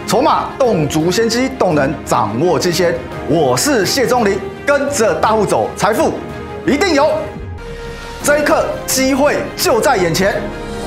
筹码动足先机，动能掌握机先。我是谢钟林，跟着大户走，财富一定有。这一刻，机会就在眼前。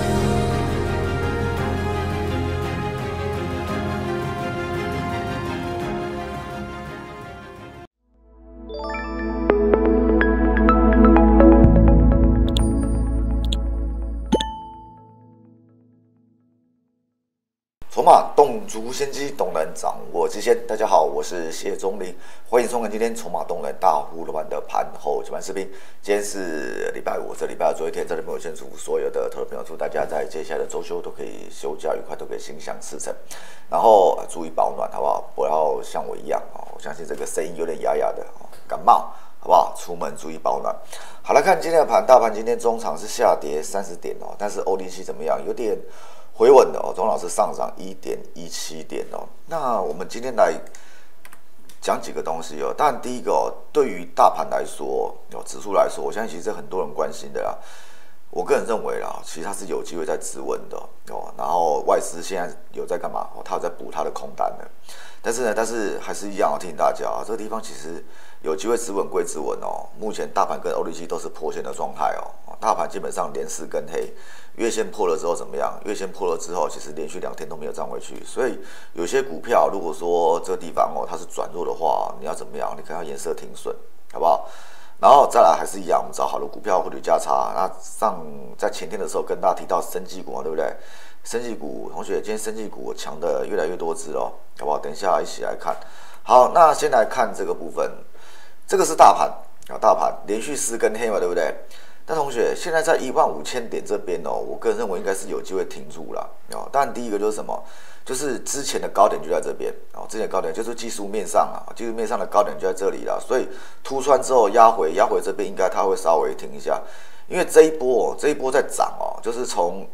筹码动足先机，动能掌握机先。大家好，我是谢钟林，欢迎收看今天筹码动能大户罗盘的盘后解盘视频。今天是礼拜五，这礼拜的最后一天，这里面我先祝福所有的投资朋友，祝大家在接下来的周休都可以休假愉快，都可以心想事成。然后注意保暖，好不好？不要像我一样哦，我相信这个声音有点哑哑的，感冒，好不好？出门注意保暖。好，来看今天的盘，大盘今天中场是下跌30点哦，但是 OTC 怎么样？有点回稳的哦，中老是上涨1.17点哦。那我们今天来讲几个东西哦。当然，第一个哦，对于大盘来说，指数来说，我相信其实很多人关心的啦。我个人认为啦，其实它是有机会在止稳的哦。然后外资现在有在干嘛？它有在补它的空单的。但是还是一样，提醒大家啊，这个地方其实有机会止稳归止稳哦。目前大盘跟 OTC 都是破线的状态哦。大盘基本上连4根黑，月线破了之后怎么样？月线破了之后，其实连续2天都没有涨回去。所以有些股票，如果说这个地方哦它是转弱的话，你要怎么样？你可能要颜色停损，好不好？然后再来还是一样，我们找好的股票获取价差。那在前天的时候跟大家提到生技股嘛，对不对？生技股，同学，今天生技股强的越来越多只哦，好不好？等一下一起来看。好，那先来看这个部分，这个是大盘啊，大盘连续4根黑嘛，对不对？但同学，现在在15000点这边哦，我个人认为应该是有机会停住了哦。当然，第一个就是什么？就是之前的高点就在这边哦，之前的高点就是技术面上啊，技术面上的高点就在这里了。所以突穿之后压回这边，应该它会稍微停一下，因为这一波在涨哦，就是从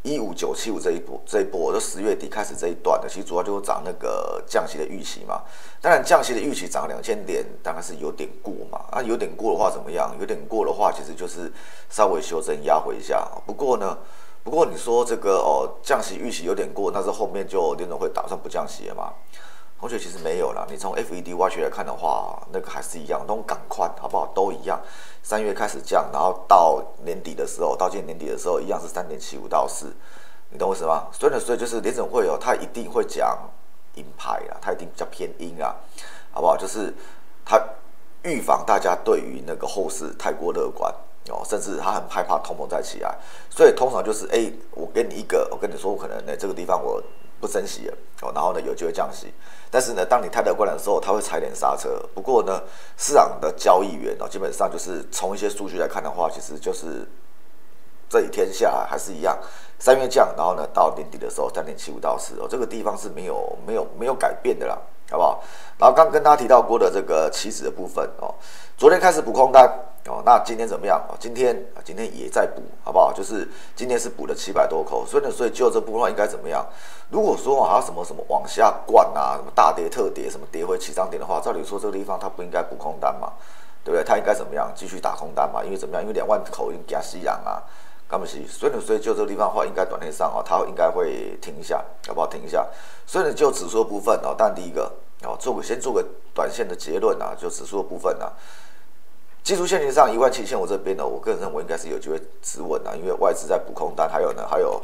15975这一波，就10月底开始这一段的，其实主要就是涨那个降息的预期嘛。当然，降息的预期涨2000点，当然是有点过嘛。啊，有点过的话怎么样？有点过的话，其实就是稍微修正压回一下。不过你说这个降息预期有点过，那是后面就联总会打算不降息了嘛？同学其实没有啦，你从 FED Watch 来看的话，那个还是一样，都赶快好不好？都一样，3月开始降，然后到年底的时候，到今年年底的时候，一样是3.75到4，你懂我意思吗？所以就是联总会他一定会讲鹰派啦，他一定比较偏鹰啊，好不好？就是他预防大家对于那个后市太过乐观哦，甚至他很害怕通膨再起来，所以通常就是我跟你说，我可能这个地方我不升息了哦，然后呢有机会降息，但是呢，当你太乐观的时候，它会踩点刹车。不过呢，市场的交易员基本上就是从一些数据来看的话，其实就是这几天下来还是一样，3月降，然后呢到年底的时候3.75到4哦，这个地方是没有改变的啦，好不好？然后刚跟大家提到过的这个期指的部分哦，昨天开始补空单哦，那今天怎么样？今天也在补，好不好？就是今天是补了700多口，所以就这部分的话应该怎么样？如果说还有什么往下灌啊，什么大跌特跌，什么跌回起涨点的话，照理说这个地方它不应该补空单嘛，对不对？它应该怎么样？继续打空单嘛？因为怎么样？因为2万口已经加息阳啊。干不起，所以就这个地方的话，应该短线上它应该会停一下，好不好？停一下。所以呢，就指数的部分但第一个先做个短线的结论啊，就指数的部分啊，技术线型上17500这边呢，我个人认为应该是有机会止稳啊，因为外资在补空单，还有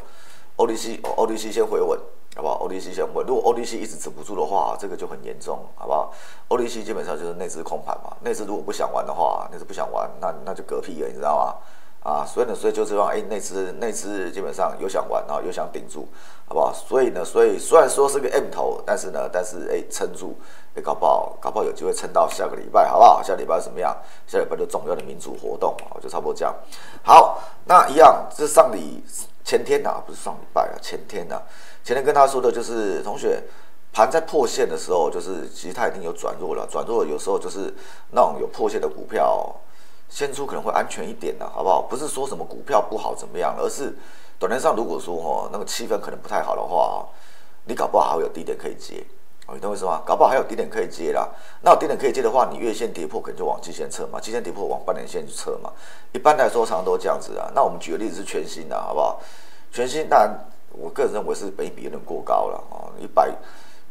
OTC 先回稳，好不好 ？OTC 先稳，如果 OTC 一直止不住的话，这个就很严重，好不好 ？OTC 基本上就是内资空盘嘛，内资如果不想玩的话，内资不想玩，那就嗝屁了，你知道吗？啊，所以就这样，内资基本上有想玩，然后有想顶住，好不好？所以虽然说是个 M 头，但是撑住，搞不好有机会撑到下个礼拜，好不好？下礼拜怎么样？下礼拜就重要的民主活动，就差不多这样。好，那一样，这是前天啊，不是上礼拜啊，前天跟他说的就是同学。盘在破线的时候，就是其实它已经有转弱了，有时候就是那种有破线的股票。先出可能会安全一点的，好不好？不是说什么股票不好怎么样，而是短线上如果说那个气氛可能不太好的话，你搞不好还会有低点可以接，你懂我意思吗？搞不好还有低点可以接啦。那有低点可以接的话，你月线跌破可能就往季线撤嘛，季线跌破往半年线去撤嘛。一般来说，常常都这样子啊。那我们举个例子是全新的，好不好？全新当然我个人认为是本益比有点过高了哦，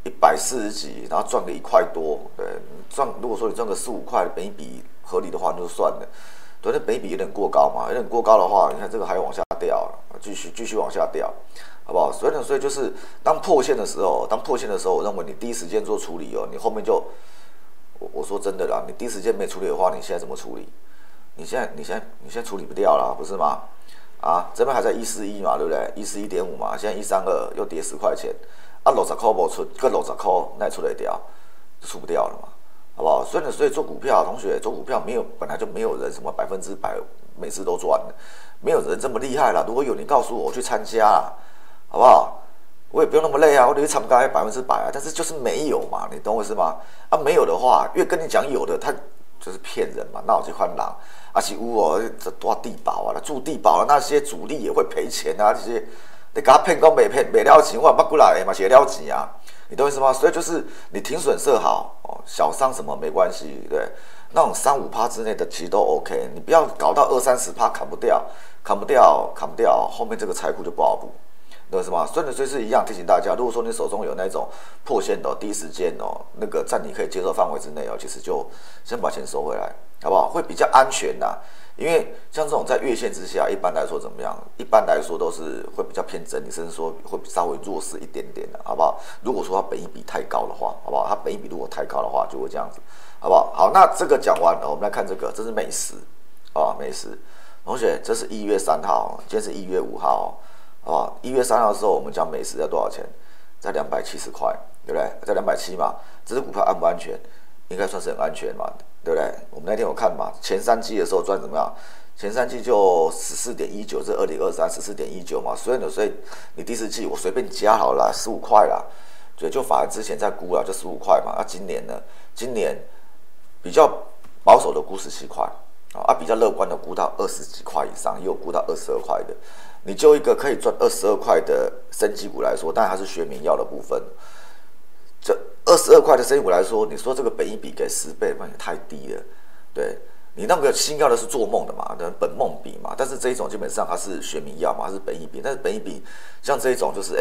140几，然后赚个1块多，对，如果说你赚个4、5块，本益比合理的话，那就算了。对，那本益比有点过高嘛，有点过高的话，你看这个还要往下掉，继续往下掉，好不好？所以就是当破线的时候，我认为你第一时间做处理哦，你后面就，我说真的啦，你第一时间没处理的话，你现在怎么处理？你现在处理不掉了，不是吗？啊，这边还在141嘛，对不对？141.5嘛，现在132又跌10块钱，啊，60块没出，跟60块那出得掉，就出不掉了嘛。好不好？所以做股票，同学做股票本来就没有人什么100%每次都赚的，没有人这么厉害啦。如果有，你告诉我去参加啦，好不好？我也不用那么累啊，我得去参加100%啊，但是就是没有嘛，你懂我意思吗？啊，没有的话，越跟你讲有的，他就是骗人嘛，那我去换狼，而且哦，这多地保啊，住地保那些主力也会赔钱啊，这些你给他骗讲没了钱，我不过来嘛，写了钱啊。你懂我意思吗？所以就是你停损设好哦，小伤什么没关系，对，那种3、5%之内的其实都 OK， 你不要搞到20、30%砍不掉，后面这个财库就不好补，懂我意思吗？所以是一样提醒大家，如果说你手中有那种破线的，第一时间哦，那个在你可以接受范围之内哦，其实就先把钱收回来，好不好？会比较安全呐。因为像这种在月线之下，一般来说怎么样？一般来说都是会比较偏整理，甚至说会稍微弱势一点点的，好不好？如果说它本益比太高的话，好不好？它本益比如果太高的话，就会这样子，好不好？好，那这个讲完了，我们来看这个，这是美食啊，美食。同学，这是1月3号，今天是1月5号，好不好？1月3号的时候，我们讲美食在多少钱？在270块，对不对？在270嘛，这只股票安不安全？应该算是很安全嘛，对不对？我们那天有看嘛，前3季的时候赚怎么样？前3季就14.19，这2023 14.19嘛，所以你第4季我随便加好了15块啦，对，就法人之前在估了就15块嘛，那今年呢？今年比较保守的估17块啊，比较乐观的估到20几块以上，也有估到22块的。你就一个可以赚22块的生技股来说，当然它是学名药的部分。这22块的生技股来说，你说这个本益比给10倍，那也太低了。对，你那个新药的是做梦的嘛，本梦比嘛。但是这一种基本上它是学名药嘛，它是本益比。但是本益比像这一种就是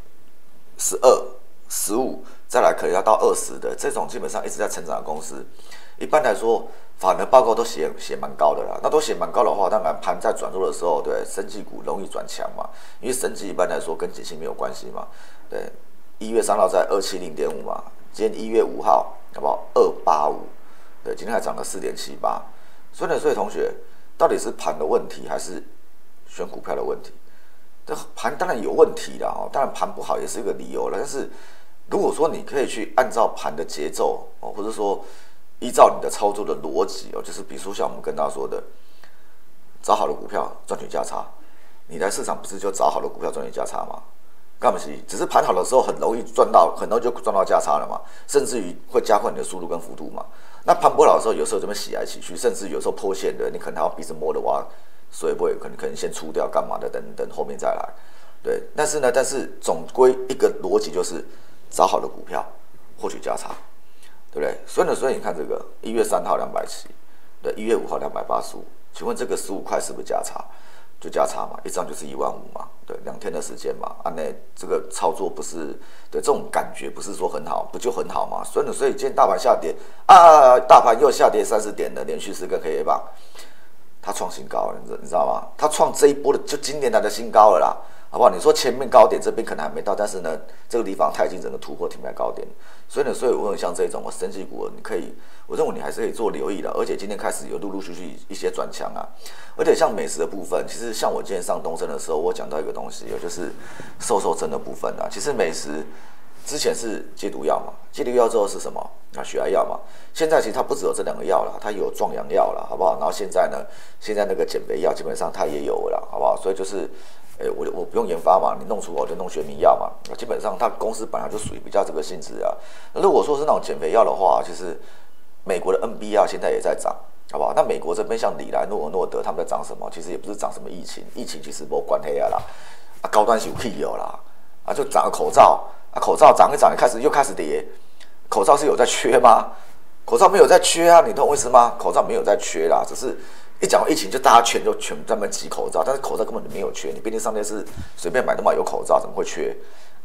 12、15，再来可能要到20的这种，基本上一直在成长的公司，一般来说法人报告都写蛮高的啦。那都写蛮高的话，当然盘在转弱的时候，对生技股容易转强嘛，因为生技一般来说跟景气没有关系嘛，对。1月3号在270.5嘛，今天1月5号好不好？285，对，今天还涨了4.78。所以同学，到底是盘的问题还是选股票的问题？这盘当然有问题啦，当然盘不好也是一个理由了。但是如果说你可以去按照盘的节奏哦，或者说依照你的操作的逻辑哦，就是比如说像我们跟大家说的，找好的股票赚取价差，你来市场不是就找好的股票赚取价差吗？干嘛是？只是盘好的时候很容易就赚到价差了嘛，甚至于会加快你的速度跟幅度嘛。那盘不好的时候，有时候这么洗来洗去，甚至有时候破线的，你可能还要鼻子摸的话，所以不会可能先出掉干嘛的，等后面再来。对，但是总归一个逻辑就是找好的股票获取价差，对不对？所以你看这个1月3号270，对，1月5号285，请问这个15块是不是价差？就价差嘛，一张就是1万5嘛，对，2天的时间嘛，那这个操作不是对这种感觉不是说很好，不就很好吗？所以今天大盘下跌啊，大盘又下跌30点了，连续4根黑 K 棒，它创新高了，你知道吗？它创这一波的就今年来的新高了啦，好不好？你说前面高点这边可能还没到，但是呢，这个地方它已经整个突破停在高点，所以我像这种生技股，你可以，我认为你还是可以做留意的，而且今天开始有陆续一些转强啊，而且像美食的部分，其实像我今天上东升的时候，我讲到一个东西，就是瘦针的部分啊，其实美食之前是戒毒药嘛，戒毒药之后是什么？血癌药嘛，现在其实它不只有这2个药了，它有壮阳药了，好不好？然后现在那个减肥药基本上它也有了，好不好？所以就是。我不用研发嘛，你弄出我就弄学名药嘛。基本上它公司本来就属于比较这个性质啊。如果说是那种减肥药的话，其实美国的 NB 药现在也在涨，好不好？那美国这边像里莱、诺尔诺德他们在涨什么？其实也不是涨什么疫情其实没关系啦。高端是有屁有啦，就涨个口罩，口罩涨一涨，又开始跌。口罩是有在缺吗？口罩没有在缺啊，你懂我意思吗？口罩没有在缺啦，只是。一讲疫情，就大家全专门挤口罩，但是口罩根本就没有缺，你便利商店是随便买都买有口罩，怎么会缺？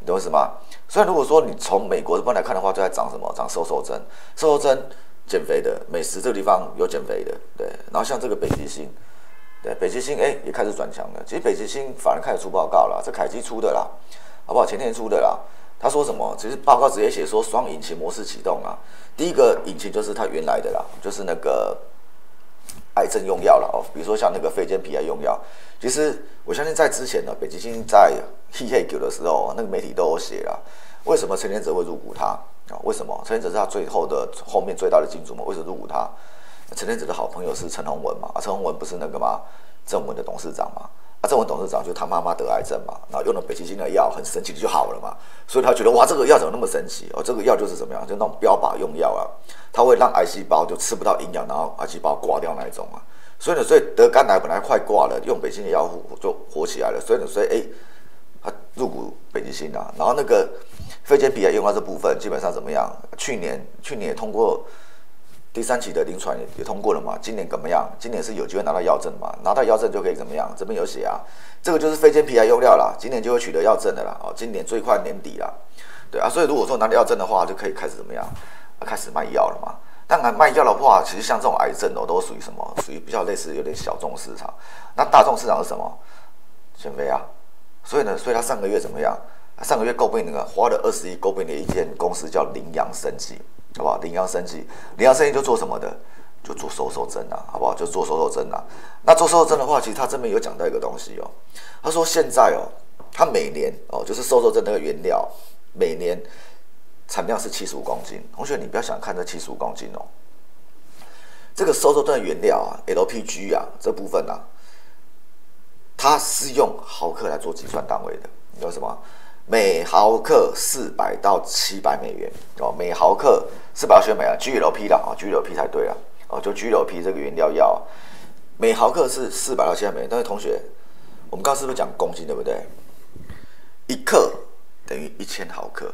你懂我意思吗？虽然如果说你从美国这边来看的话，就在涨什么？涨瘦瘦针，瘦瘦针减肥的，美食这个地方有减肥的，对。然后像这个北极星，对，北极星也开始转强了。其实北极星反而开始出报告了，这凯基出的啦，好不好？前天出的啦。他说什么？其实报告直接写说双引擎模式启动啊。第一个引擎就是它原来的啦，就是那个癌症用药了哦，比如说像那个肺间皮癌用药。其实我相信在之前呢，北极星在黑九的时候，那个媒体都有写了，为什么陈建哲会入股他啊？为什么陈建哲是他后面最大的金主嘛？为什么入股他？陈建哲的好朋友是陈宏文嘛？陈宏文不是那个嘛，正文的董事长嘛？正文董事长就是他妈妈得癌症嘛，然后用了北极星的药，很神奇的就好了嘛，所以他觉得哇，这个药怎么那么神奇？这个药就是怎么样，就那种标靶用药啊，它会让癌细胞就吃不到营养，然后癌细胞挂掉那一种啊。所以得肝癌本来快挂了，用北极星的药就活起来了。所以他入股北极星啊，然后那个肺间皮癌用到这部分，基本上怎么样？去年也通过。第3期的临床也通过了嘛？今年怎么样？今年是有机会拿到药证嘛？拿到药证就可以怎么样？这边有写啊，这个就是肺间皮癌用料啦，今年就会取得药证的啦。今年最快年底啦，对啊，所以如果说拿到药证的话，就可以开始怎么样？开始卖药了嘛？当然卖药的话，其实像这种癌症都属于什么？属于比较类似有点小众市场。那大众市场是什么？减肥啊。所以他上个月怎么样？上个月诟病花了20亿诟病的一间公司叫羚羊生技。好不好？羚羊生技就做什么的？就做瘦瘦针啊，好不好？就做瘦瘦针啊。那做瘦瘦针的话，其实他这边有讲到一个东西哦。他说现在他每年就是瘦瘦针那个原料，每年产量是75公斤。同学，你不要想看这75公斤哦。这个瘦瘦针的原料啊 ，LPG 啊这部分啊，它是用毫克来做计算单位的。你知道什么？每毫克400到700美元哦，每毫克400美元 GLP 啦，GLP 才对啦就 GLP 这个原料药，每毫克是400到700美元。但是同学，我们刚刚是不是讲公斤对不对？1克等于1000毫克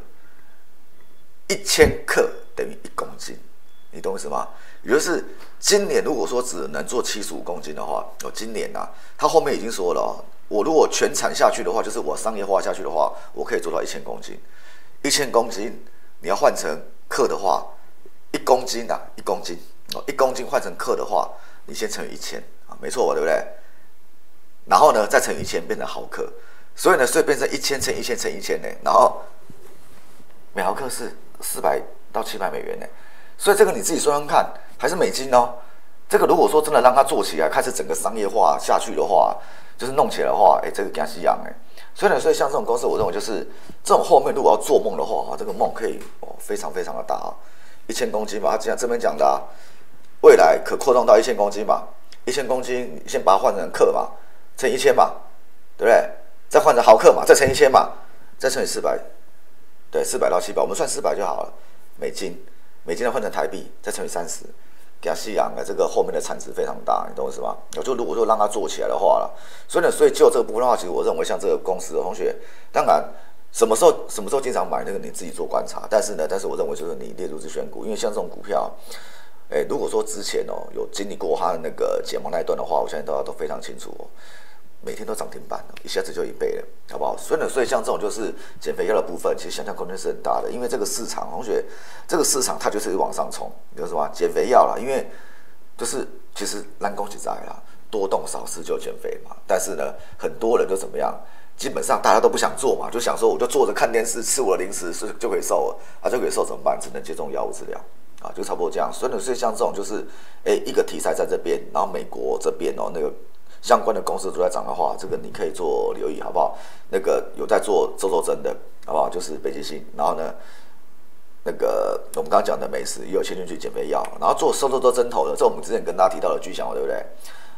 ，1000克等于1公斤，你懂我意思吗？也就是今年如果说只能做75公斤的话，今年啊，他后面已经说了我如果全产下去的话，就是我商业化下去的话，我可以做到1000公斤。1000公斤，你要换成克的话，1公斤啊，1公斤，1公斤换成克的话，你先乘以1000啊，没错吧，对不对？然后呢，再乘以1000变成毫克，所以变成1000乘1000乘1000呢，然后每毫克是400到700美元呢，所以这个你自己算算看，还是美金哦。这个如果说真的让它做起来，开始整个商业化下去的话，就是弄起来的话，这个惊死人所以像这种公司，我认为就是这种后面如果要做梦的话，这个梦可以非常非常的大1000公斤嘛，他这边讲的未来可扩张到1000公斤嘛，1000公斤你先把它换成克嘛，乘1000嘛，对不对？再换成毫克嘛，再乘1000嘛，再乘以400，对，400到700，我们算400就好了，美金再换成台币，再乘以30。给西洋的这个后面的产值非常大，你懂我意思吗？就如果说让它做起来的话了，所以就这个部分的话，其实我认为像这个公司的同学，当然什么时候经常买那个你自己做观察，但是我认为就是你列入自选股，因为像这种股票，如果说之前有经历过它的那个解盲那一段的话，我相信大家都非常清楚每天都涨停板一下子就1倍了，好不好？所以像这种就是减肥药的部分，其实想象空间是很大的，因为这个市场，同学，这个市场它就是往上冲，有什么减肥药啦，因为就是其实蓝恭喜在啦，多动少吃就减肥嘛，但是呢，很多人就怎么样？基本上大家都不想做嘛，就想说我就坐着看电视，吃我的零食就可以瘦了，就可以瘦怎么办？只能接种药物治疗就差不多这样。所以像这种就是一个题材在这边，然后美国这边那个。相关的公司都在涨的话，这个你可以做留意，好不好？那个有在做瘦瘦针的，好不好？就是北极星，然后呢，那个我们刚刚讲的美食也有切进去减肥药，然后做瘦针头的，这我们之前跟大家提到的巨响，对不对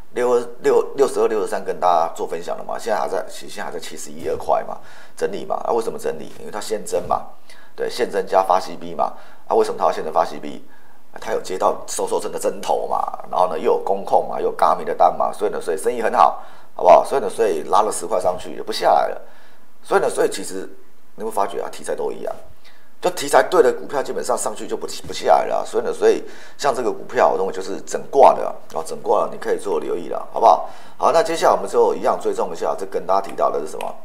？62、63跟大家做分享了嘛，现在还在71、2块嘛，整理嘛。为什么整理？因为它现增嘛，对，现增加发 CB 嘛。为什么它要现增发 CB？他有接到瘦针的针头嘛，然后呢又有工控嘛，又有Garmin的单嘛，所以生意很好，好不好？所以拉了10块上去也不下来了，所以其实你会发觉题材都一样，就题材对的股票基本上上去就不下来了，所以像这个股票，我认为就是整挂的整挂的你可以做留意了，好不好？好，那接下来我们就一样追踪一下，这跟大家提到的是什么？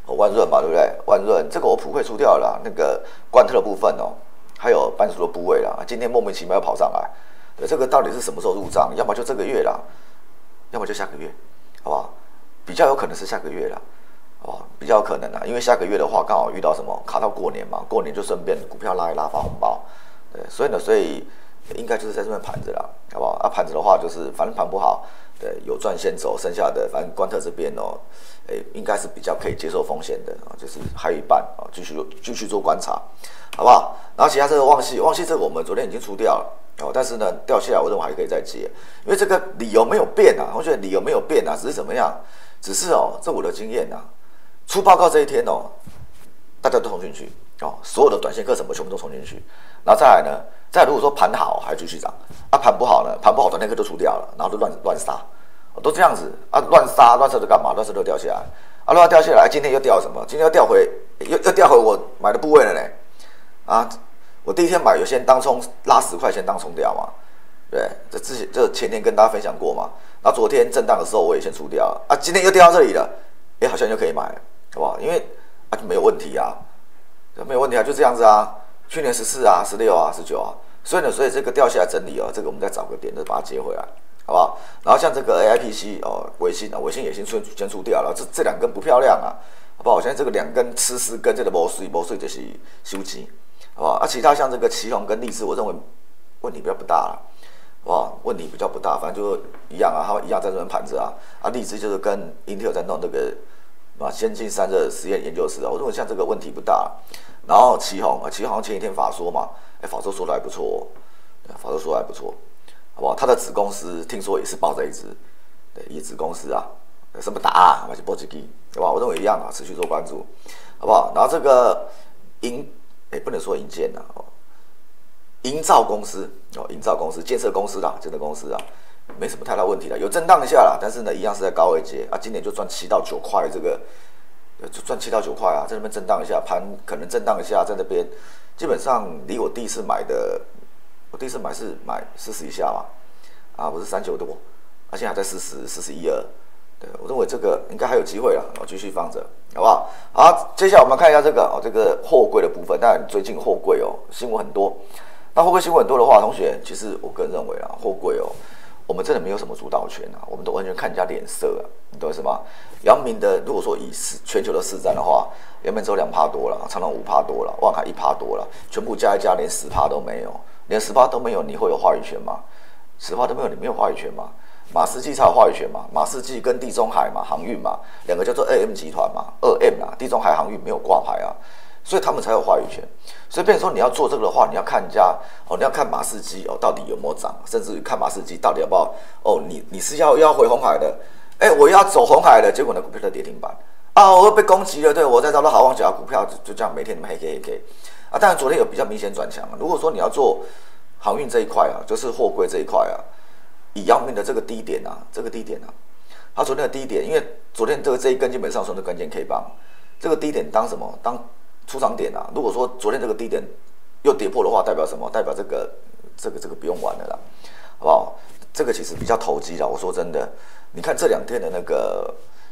万润嘛，对不对？万润这个我普惠出掉了啦，那个冠特的部分哦，还有半数的部位啦，今天莫名其妙要跑上来，对，这个到底是什么时候入账？要么就这个月啦，要么就下个月，好不好？比较有可能是下个月啦，好不好？比较有可能啦，因为下个月的话刚好遇到什么卡到过年嘛，过年就顺便股票拉一拉发红包，对，所以应该就是在这边盘着啦，好不好？盘着的话就是反正盘不好，对，有赚先走，剩下的反正冠特这边哦。应该是比较可以接受风险的啊，就是还有一半啊，继续做观察，好不好？然后其他这个旺系这个我们昨天已经出掉了哦，但是呢掉下来，我认为还可以再接，因为这个理由没有变啊，我觉得理由没有变啊，只是怎么样？只是哦，这我的经验啊，出报告这一天哦，大家都冲进去哦，所有的短线客什么全部都冲进去，然后再来呢，如果说盘好还继续涨，盘不好呢，短线客都出掉了，然后就乱杀。都这样子啊，乱杀就干嘛？乱杀就掉下来啊，乱掉下来，今天又掉什么？今天又掉回我买的部位了呢？啊，我第一天买有先当冲拉10块钱当冲掉嘛，对，这前天跟大家分享过嘛。然后昨天震荡的时候我也先出掉了啊，今天又掉到这里了，好像就可以买了，好不好？因为就没有问题啊，没有问题啊，就这样子啊。去年14啊、16啊、19啊，所以这个掉下来整理哦，这个我们再找个点就把它接回来。好不好？然后像这个 AIPC 哦，微信也先出掉了，这2根不漂亮啊，好不好？现在这个2根吃4根，这个没水就是休息，好不好？其他像这个奇宏跟力智，我认为问题比较不大了，好不好？问题比较不大，反正就一样啊，它一样在这边盘着啊。力智就是跟 Intel 在弄这个先进散热实验研究室啊，我认为像这个问题不大。然后奇宏前几天法说嘛，法说说的还不错，法说说的还不错。好不好？他的子公司听说也是抱着一只，对，一子公司啊，什么打啊，还是波吉基，好不好？我认为一样啊，持续做关注，好不好？然后这个不能说营建呐，营造公司哦，营造公司、建设公司啦，没什么太大问题啦，有震荡一下啦，但是呢，一样是在高位阶啊，今年就赚7到9块，这个就赚7到9块啊，在那边震荡一下，盘可能震荡一下，在那边基本上离我第一次买的。我第一次买是买40以下嘛，不是39多，现在还在41.2，对，我认为这个应该还有机会了，继续放着，好不好？好，接下来我们看一下这个货柜的部分。当然最近货柜新闻很多，那货柜新闻很多的话，同学其实我个人认为啊，货柜我们真的没有什么主导权啊，我们都完全看人家脸色啊，你懂我意思吗？阳明的如果说以全球的市占的话，阳明只有2%多了，长荣5%多了，万海1%多了，全部加一加连10%都没有。连10%都没有，你会有话语权吗？10%都没有，你没有话语权吗？马士基才有话语权嘛？马士基跟地中海嘛，航运嘛，2个叫做2M 集团嘛，2M 啊，地中海航运没有挂牌啊，所以他们才有话语权。所以变成说你要做这个的话，你要看人家你要看马士基到底有没有涨，甚至于看马士基到底要不要你是要回红海的，我要走红海的，结果呢股票在跌停板啊，我被攻击了，对我在找到好望角股票就这样每天那么黑 K。当然昨天有比较明显转强。如果说你要做航运这一块啊，就是货柜这一块啊，以阳明的这个低点啊，它昨天的低点，因为昨天这一根基本上算是关键 K 棒，这个低点当什么？当出场点啊。如果说昨天这个低点又跌破的话，代表什么？代表这个不用玩了啦，好不好？这个其实比较投机啦。我说真的，你看这2天的那个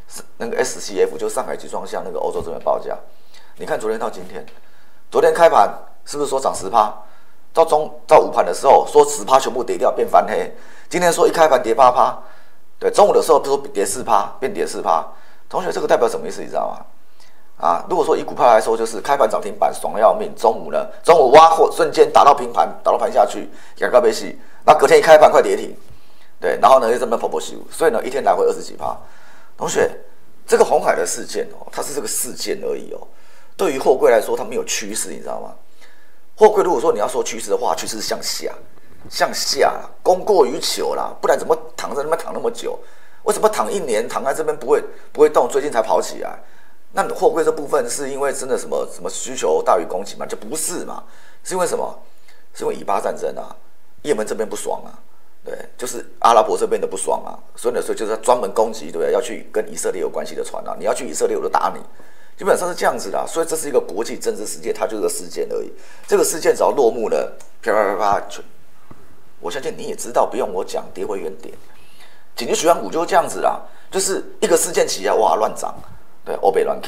SCF 就上海集装箱那个欧洲这边报价，你看昨天到今天。昨天开盘是不是说涨10%？到午盘的时候说10%全部跌掉变翻黑，今天说一开盘跌8%，对，中午的时候说跌4%变跌4%。同学，这个代表什么意思？你知道吗？如果说以股票来说，就是开盘涨停板爽要命，中午挖货瞬间打到平盘，打到盘下去，两个被洗，那隔天一开盘快跌停，对，然后呢又这么跑修，所以呢一天来回20几%。同学，这个红海的事件它是这个事件而已对于货柜来说，它没有趋势，你知道吗？货柜如果说你要说趋势的话，趋势是向下啦，供过于求啦，不然怎么躺在那边躺那么久？为什么躺1年躺在这边不会动，最近才跑起来？那货柜这部分是因为真的什么需求大于供给吗？就不是嘛？是因为什么？是因为以巴战争啊，也门这边不爽啊，对，就是阿拉伯这边的不爽啊，所以就是专门攻击，对不对？要去跟以色列有关系的船啊，你要去以色列我就打你。基本上是这样子的，所以这是一个国际政治事件，它就是个事件而已。这个事件只要落幕了，啪啪啪啪，我相信你也知道，不用我讲，跌回原点。紧急循环股就是这样子啦，就是一个事件起来，哇，乱涨，对，欧北乱 K，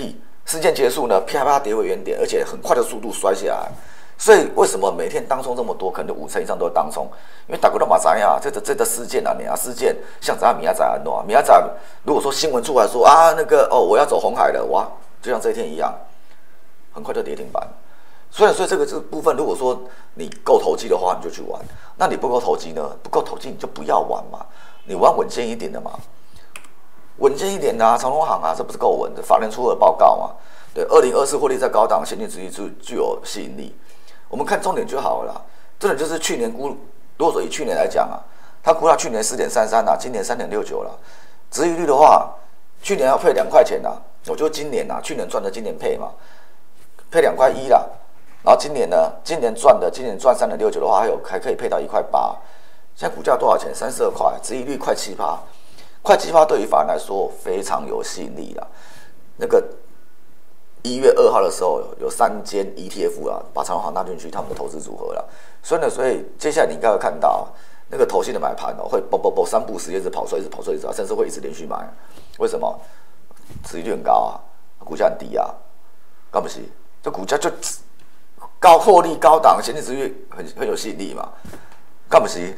事件结束呢，啪啪跌回原点，而且很快的速度摔下来。所以为什么每天当冲这么多，可能50%以上都是当冲？因为大家都嘛知啊，这个事件啊，事件像咱明仔安诺，明仔如果说新闻出来说啊，那个我要走红海了，哇，就像这一天一样，很快就跌停板。所以这个部分，如果说你够投机的话，你就去玩；那你不够投机呢？不够投机你就不要玩嘛，你玩稳健一点的嘛。稳健一点的长荣航这不是够稳的？法人出了报告嘛？对，2024获利在高档，现金殖利率具有吸引力。我们看重点就好了啦。这种就是去年估，如果说以去年来讲他估到去年4.33今年3.69了。殖利率的话，去年要配2块钱我就今年去年赚的今年配嘛，配2块1啦。然后今年呢，今年赚3.69的话，还可以配到1块8。现在股价多少钱？32块，殖利率快7%。快7%对于法人来说非常有吸引力啦。那个1月2号的时候，有3间 ETF 把长荣航纳进去他们的投资组合啦。所以接下来你应该会看到那个投信的买盘会3不5时一直跑出来，甚至会一直连续买。为什么？殖利率很高股价很低干不起？这股价就高获利高档，现金殖利率很有吸引力嘛，干不起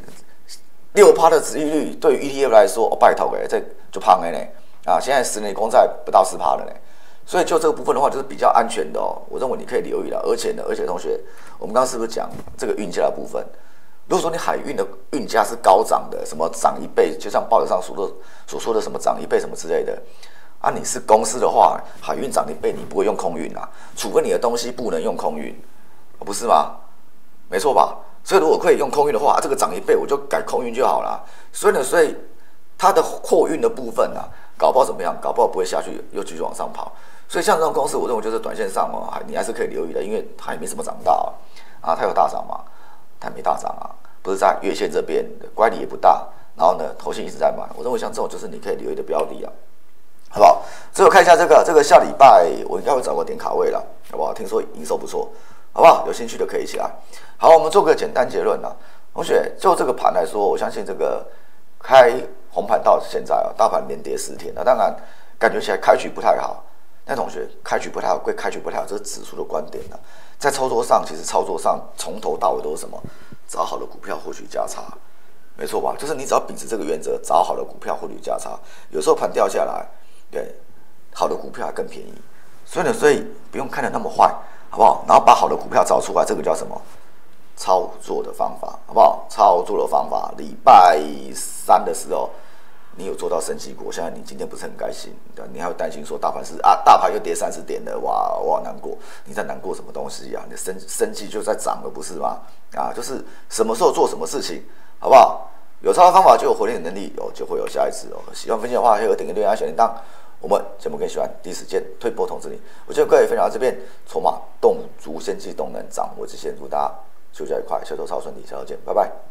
？6%的殖利率对于 ETF 来说，拜托这就胖了呢现在10年公债不到4%了呢，所以就这个部分的话，就是比较安全的我认为你可以留意了。而且同学，我们刚刚是不是讲这个运价的部分？如果说你海运的运价是高涨的，什么涨1倍，就像报纸上所说的什么涨1倍什么之类的你是公司的话，海运涨1倍，你不会用空运除非你的东西不能用空运，不是吗？没错吧？所以如果可以用空运的话，这个涨1倍我就改空运就好了。所以它的货运的部分搞不好怎么样？搞不好不会下去，又继续往上跑。所以像这种公司，我认为就是短线上你还是可以留意的，因为它也没什么涨大它有大涨吗？它没大涨不是在月线这边，乖离也不大，然后呢，投信一直在买。我认为像这种就是你可以留意的标的好不好？最后看一下这个下礼拜我应该会找个点卡位了，好不好？听说营收不错，好不好？有兴趣的可以一起来。好，我们做个简单结论同学，就这个盘来说，我相信这个开红盘到现在大盘连跌4天当然感觉起来开局不太好。但同学，开局不太好归开局不太好，这是指数的观点在操作上，其实操作上从头到尾都是什么？找好的股票获取价差，没错吧？就是你只要秉持这个原则，找好的股票获取价差。有时候盘掉下来，对，好的股票还更便宜。所以不用看得那么坏，好不好？然后把好的股票找出来，这个叫什么？操作的方法，好不好？操作的方法，礼拜3的时候，你有做到升息股，现在你今天不是很开心，你还会担心说大盘又跌30点了，哇，我好难过。你在难过什么东西你的生计就在涨了，不是吗？就是什么时候做什么事情，好不好？有操作方法就有活力的能力，就会有下一次喜欢分享的话，可以点个订阅按小铃铛。我们节目更喜欢第一时间推播通知你。我觉得各位分享到这边，筹码动足先机动能掌握之前，祝大家休假愉快，下周超顺利，下周见，拜拜。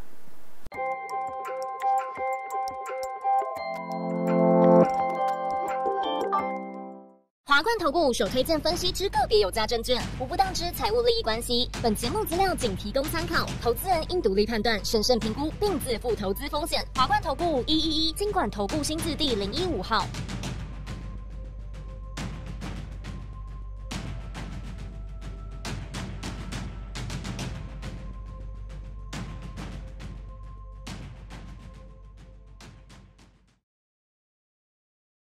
华冠投顾所推荐分析之个别有价证券，无不当之财务利益关系。本节目资料仅提供参考，投资人应独立判断、审慎评估，并自负投资风险。华冠投顾111金管投顾新字第015号。